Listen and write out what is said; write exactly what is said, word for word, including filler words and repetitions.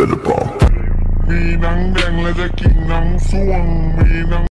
futbol มีหนังแดงและจะกินหนังส่วงมีหนัง